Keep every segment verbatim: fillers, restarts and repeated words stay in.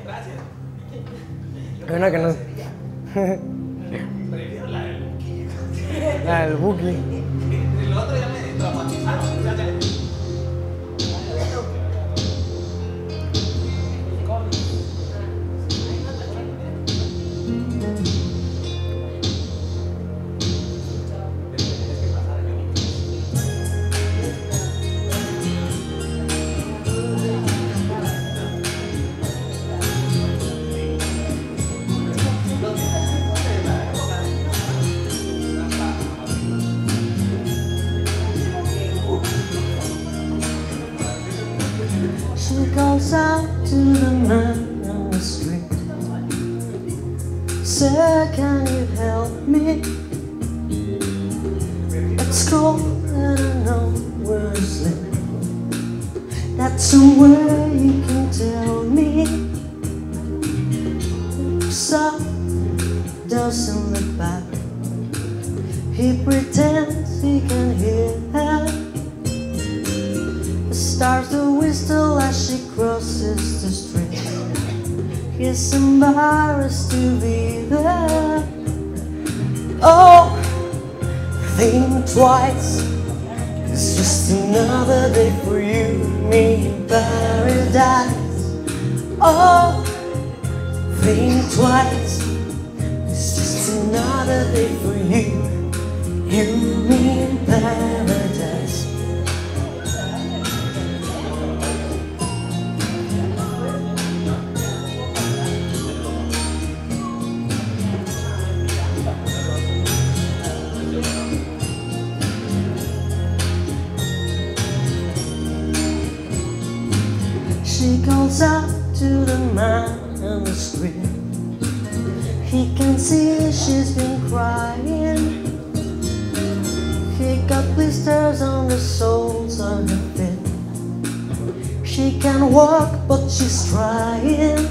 Hay una que no. Prefiero la del Buki. La del Buki. El otro ya me traumatizaron. She goes out to the man on the street. Sir, can you help me? It's cold and I know where to sleep. That's somewhere you can tell me. So doesn't look back. He pretends he can hear her. Starts to whistle as she crosses the street. He's embarrassed to be there. Oh, think twice. It's just another day for you and me in paradise. Oh, think twice. It's just another day for you, you and me in paradise. She goes out to the man on the street. He can see she's been crying. He got blisters on the soles of her feet. She can walk but she's trying.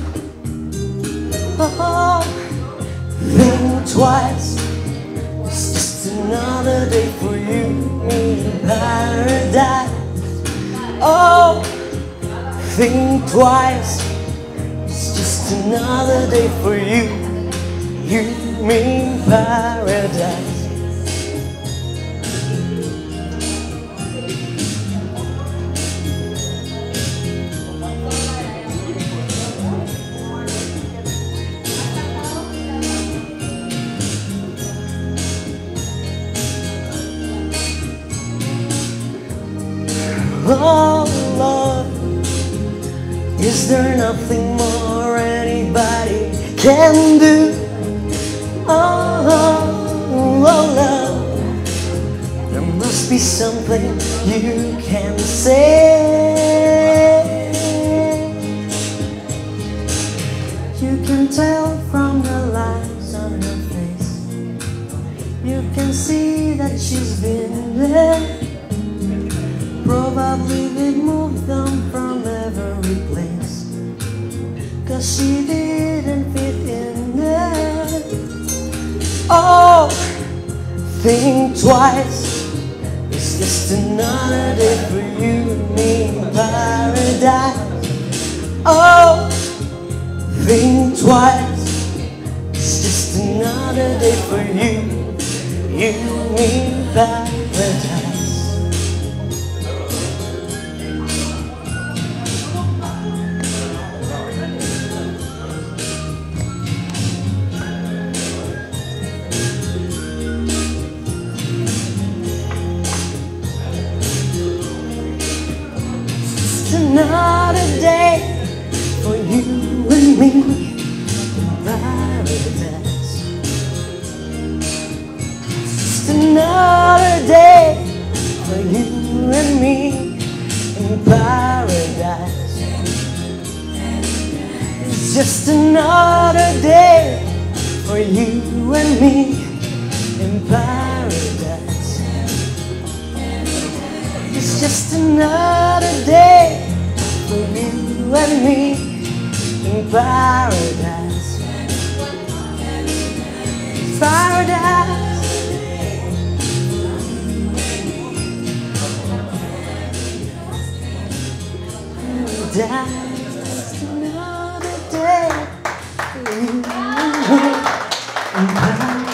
Oh, think twice. It's just another day for you, me in paradise. Oh, think twice. It's just another day for you, you, me in paradise. Oh Lord, is there nothing more anybody can do? Oh, oh, oh love, there must be something you can say. You can tell from the lines on her face. You can see that she's been there. Probably they moved them from every place, 'cause she didn't fit in there. Oh, think twice. It's just another day for you and me in paradise. Oh, think twice. It's just another day for you, you and me in paradise. Another day for you and me in paradise. Just another day for you and me in paradise. It's just another day for you and me in paradise. It's just another day for you and me in paradise. Paradise. Paradise. Just another day. and